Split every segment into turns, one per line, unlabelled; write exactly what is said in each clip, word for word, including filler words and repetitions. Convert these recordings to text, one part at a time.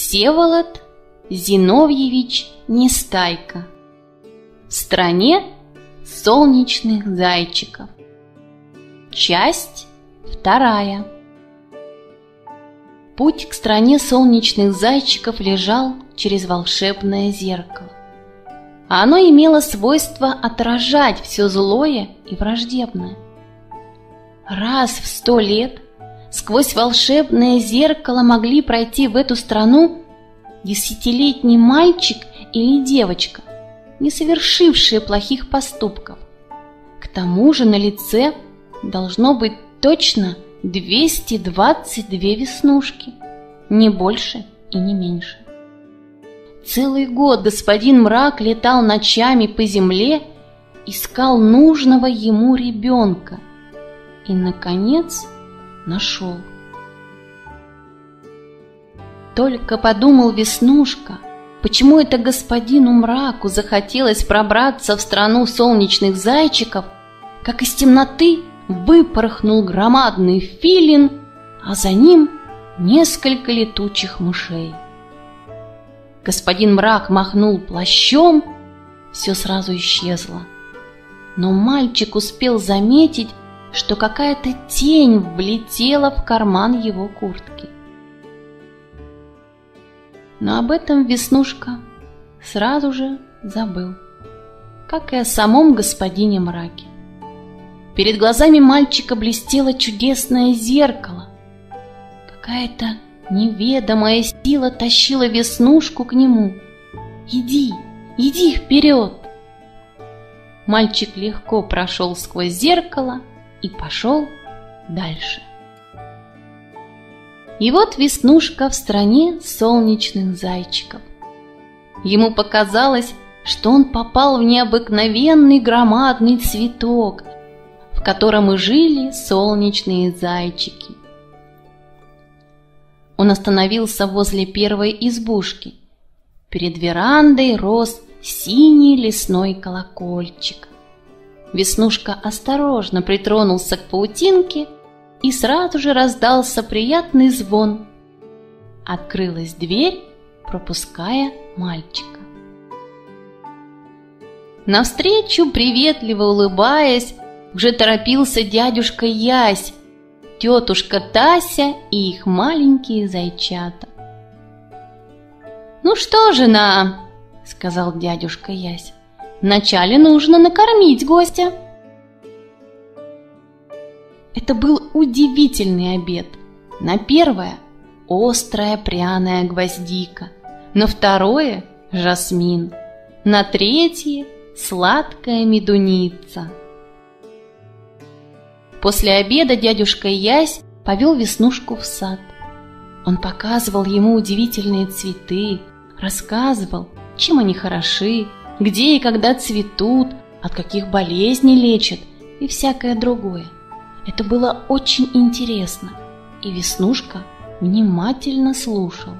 Всеволод Зиновьевич Нестайко. В стране солнечных зайчиков. Часть вторая. Путь к стране солнечных зайчиков лежал через волшебное зеркало. Оно имело свойство отражать все злое и враждебное. Раз в сто лет сквозь волшебное зеркало могли пройти в эту страну десятилетний мальчик или девочка, не совершившие плохих поступков. К тому же на лице должно быть точно двести двадцать две веснушки, не больше и не меньше. Целый год господин Мрак летал ночами по земле, искал нужного ему ребенка и, наконец, нашел. Только подумал Веснушка, почему это господину Мраку захотелось пробраться в страну солнечных зайчиков, как из темноты выпорхнул громадный филин, а за ним несколько летучих мышей. Господин Мрак махнул плащом, все сразу исчезло. Но мальчик успел заметить, что какая-то тень влетела в карман его куртки. Но об этом Веснушка сразу же забыл, как и о самом господине Мраке. Перед глазами мальчика блестело чудесное зеркало. Какая-то неведомая сила тащила Веснушку к нему. «Иди, иди вперед!» Мальчик легко прошел сквозь зеркало и пошел дальше. И вот Веснушка в стране солнечных зайчиков. Ему показалось, что он попал в необыкновенный громадный цветок, в котором и жили солнечные зайчики. Он остановился возле первой избушки. Перед верандой рос синий лесной колокольчик. Веснушка осторожно притронулся к паутинке, и сразу же раздался приятный звон. Открылась дверь, пропуская мальчика. Навстречу, приветливо улыбаясь, уже торопился дядюшка Ясь, тетушка Тася и их маленькие зайчата. «Ну что же нам?» — сказал дядюшка Ясь. «Вначале нужно накормить гостя». Это был удивительный обед. На первое – острая пряная гвоздика, на второе – жасмин, на третье – сладкая медуница. После обеда дядюшка Ясь повел Веснушку в сад. Он показывал ему удивительные цветы, рассказывал, чем они хороши, где и когда цветут, от каких болезней лечат и всякое другое. Это было очень интересно, и Веснушка внимательно слушал.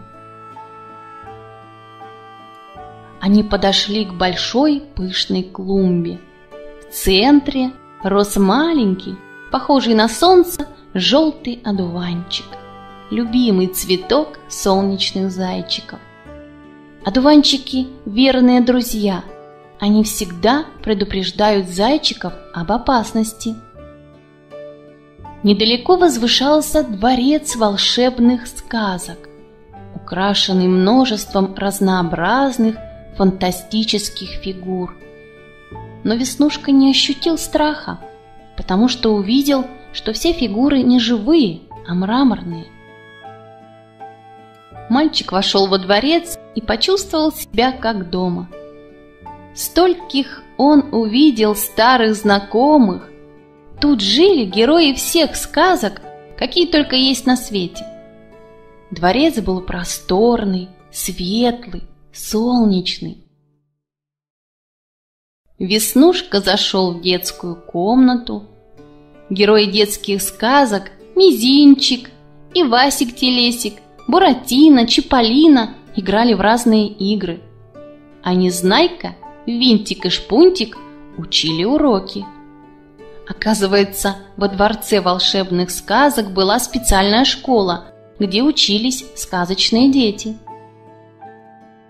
Они подошли к большой пышной клумбе. В центре рос маленький, похожий на солнце, желтый одуванчик, любимый цветок солнечных зайчиков. Одуванчики – верные друзья, они всегда предупреждают зайчиков об опасности. Недалеко возвышался дворец волшебных сказок, украшенный множеством разнообразных фантастических фигур. Но Веснушка не ощутил страха, потому что увидел, что все фигуры не живые, а мраморные. Мальчик вошел во дворец и почувствовал себя как дома. Стольких он увидел старых знакомых. Тут жили герои всех сказок, какие только есть на свете. Дворец был просторный, светлый, солнечный. Веснушка зашел в детскую комнату. Герои детских сказок Мизинчик и Васик-телесик, Буратино, Чиполлино играли в разные игры. А Незнайка, Винтик и Шпунтик учили уроки. Оказывается, во дворце волшебных сказок была специальная школа, где учились сказочные дети.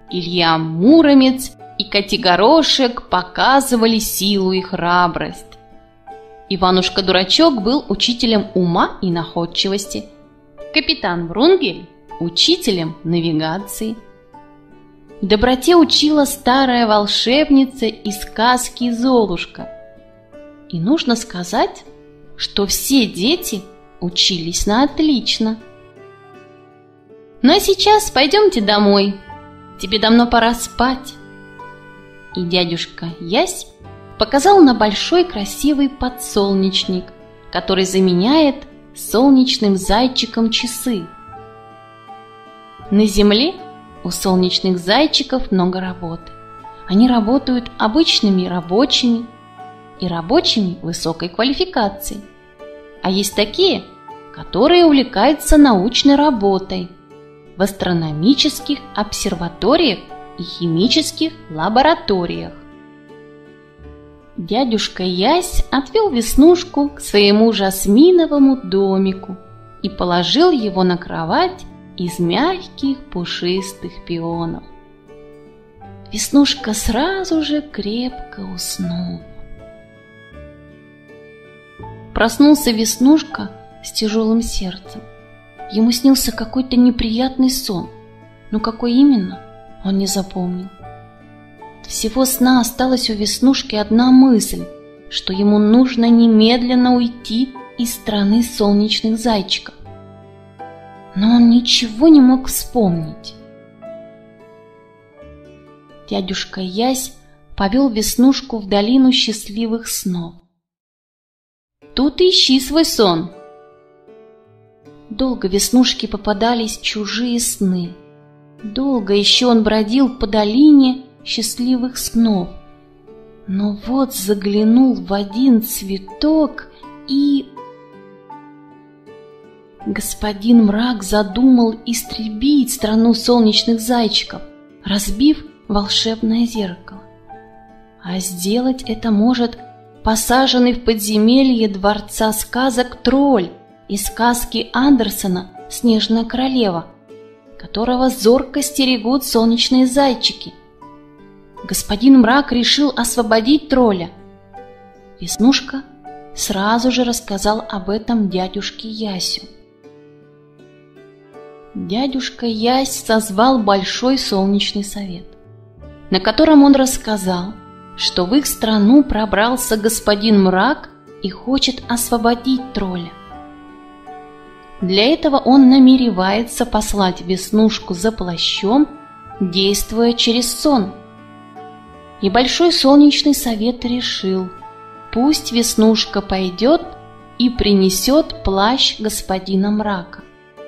Илья Муромец и Котигорошек показывали силу и храбрость. Иванушка-дурачок был учителем ума и находчивости, капитан Врунгель – учителем навигации. Доброте учила старая волшебница из сказки «Золушка». И нужно сказать, что все дети учились на отлично. Ну а сейчас пойдемте домой, тебе давно пора спать. И дядюшка Ясь показал на большой красивый подсолнечник, который заменяет солнечным зайчиком часы. На земле у солнечных зайчиков много работы. Они работают обычными рабочими и рабочими высокой квалификации. А есть такие, которые увлекаются научной работой в астрономических обсерваториях и химических лабораториях. Дядюшка Ясь отвел Веснушку к своему жасминовому домику и положил его на кровать из мягких пушистых пионов. Веснушка сразу же крепко уснул. Проснулся Веснушка с тяжелым сердцем. Ему снился какой-то неприятный сон, но какой именно, он не запомнил. От всего сна осталась у Веснушки одна мысль, что ему нужно немедленно уйти из страны солнечных зайчиков. Но он ничего не мог вспомнить. Дядюшка Ясь повел Веснушку в долину счастливых снов. Тут ищи свой сон. Долго Веснушке попадались чужие сны. Долго еще он бродил по долине счастливых снов. Но вот заглянул в один цветок и... Господин Мрак задумал истребить страну солнечных зайчиков, разбив волшебное зеркало. А сделать это может посаженный в подземелье дворца сказок тролль из сказки Андерсена «Снежная королева», которого зорко стерегут солнечные зайчики. Господин Мрак решил освободить тролля. Веснушка сразу же рассказал об этом дядюшке Ясю. Дядюшка Ясь созвал большой солнечный совет, на котором он рассказал, что в их страну пробрался господин Мрак и хочет освободить тролля. Для этого он намеревается послать Веснушку за плащом, действуя через сон. И большой солнечный совет решил, пусть Веснушка пойдет и принесет плащ господина Мрака.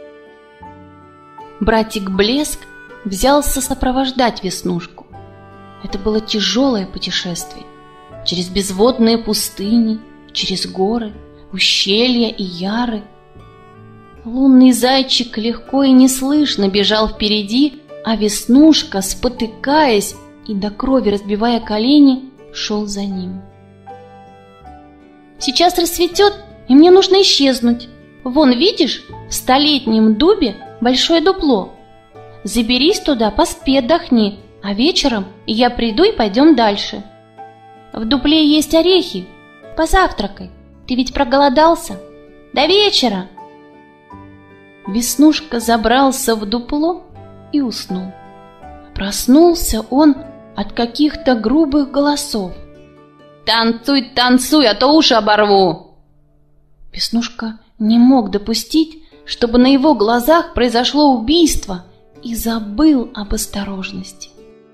Братик Блеск взялся сопровождать Веснушку. Это было тяжелое путешествие. Через безводные пустыни, через горы, ущелья и яры. Лунный зайчик легко и неслышно бежал впереди, а Веснушка, спотыкаясь и до крови разбивая колени, шел за ним. «Сейчас рассветет, и мне нужно исчезнуть. Вон, видишь, в столетнем дубе большое дупло. Заберись туда, поспи, отдохни, а вечером я приду и пойдем дальше. В дупле есть орехи. Позавтракай, ты ведь проголодался. До вечера!» Веснушка забрался в дупло и уснул. Проснулся он от каких-то грубых голосов. «Танцуй, танцуй, а то уши оборву!» Веснушка не мог допустить, чтобы на его глазах произошло убийство, и забыл об осторожности.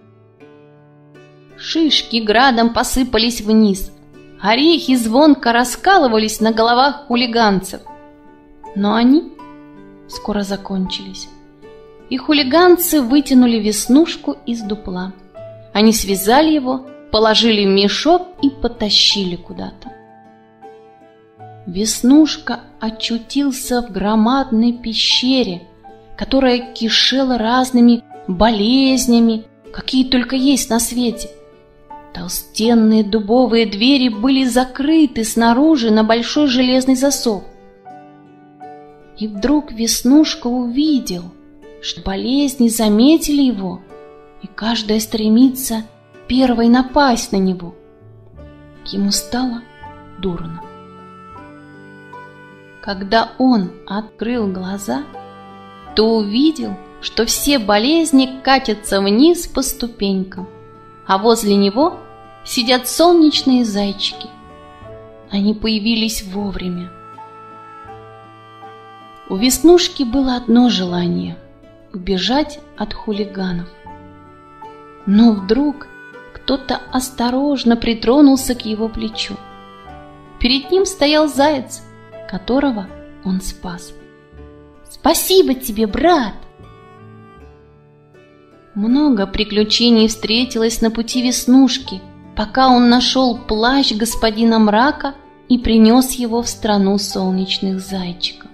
Шишки градом посыпались вниз, орехи звонко раскалывались на головах хулиганцев. Но они скоро закончились, и хулиганцы вытянули Веснушку из дупла. Они связали его, положили в мешок и потащили куда-то. Веснушка очутился в громадной пещере, которая кишела разными болезнями, какие только есть на свете. Толстенные дубовые двери были закрыты снаружи на большой железный засов. И вдруг Веснушка увидел, что болезни заметили его и каждая стремится первой напасть на него. Ему стало дурно. Когда он открыл глаза, то увидел, что все болезни катятся вниз по ступенькам, а возле него сидят солнечные зайчики. Они появились вовремя. У Веснушки было одно желание — убежать от хулиганов. Но вдруг кто-то осторожно притронулся к его плечу. Перед ним стоял заяц, которого он спас. «Спасибо тебе, брат!» Много приключений встретилось на пути Веснушки, пока он нашел плащ господина Мрака и принес его в страну солнечных зайчиков.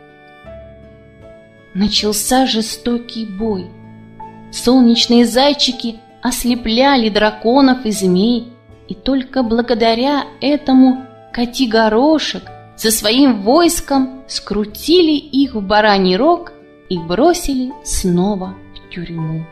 Начался жестокий бой. Солнечные зайчики ослепляли драконов и змей, и только благодаря этому Котигорошек со своим войском скрутили их в бараний рог и бросили снова в тюрьму.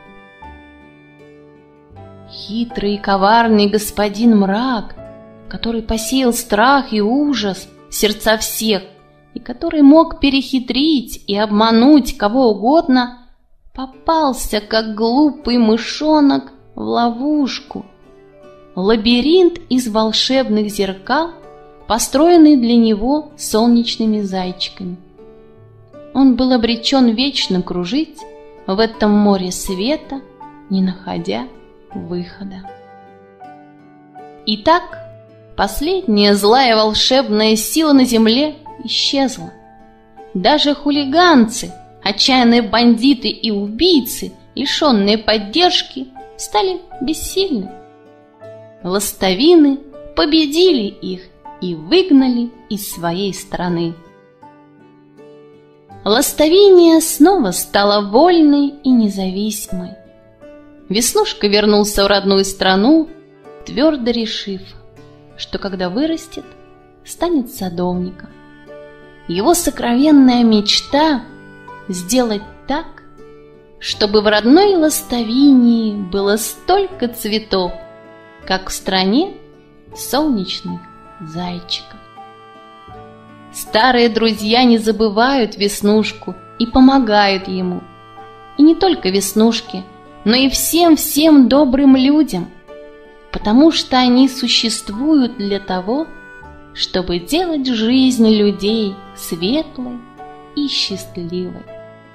Хитрый и коварный господин Мрак, который посеял страх и ужас в сердца всех, и который мог перехитрить и обмануть кого угодно, попался, как глупый мышонок, в ловушку. Лабиринт из волшебных зеркал, построенный для него солнечными зайчиками. Он был обречен вечно кружить в этом море света, не находя выхода. Итак, последняя злая волшебная сила на земле исчезла. Даже хулиганцы, отчаянные бандиты и убийцы, лишенные поддержки, стали бессильны. Ластовины победили их и выгнали из своей страны. Ластовиния снова стала вольной и независимой. Веснушка вернулся в родную страну, твердо решив, что когда вырастет, станет садовником. Его сокровенная мечта — сделать так, чтобы в родной Ластовинии было столько цветов, как в стране солнечных зайчиков. Старые друзья не забывают Веснушку и помогают ему. И не только Веснушке, но и всем-всем добрым людям, потому что они существуют для того, чтобы делать жизнь людей светлой и счастливой.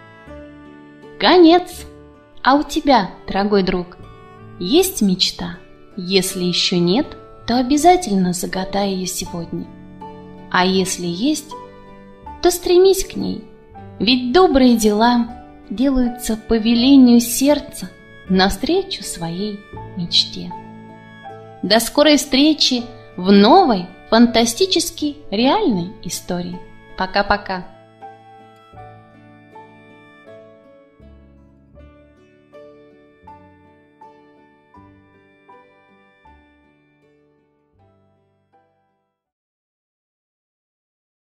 Конец! А у тебя, дорогой друг, есть мечта? Если еще нет, то обязательно загадай ее сегодня. А если есть, то стремись к ней, ведь добрые дела делаются по велению сердца навстречу своей мечте. До скорой встречи в новой, фантастически реальной истории. Пока-пока.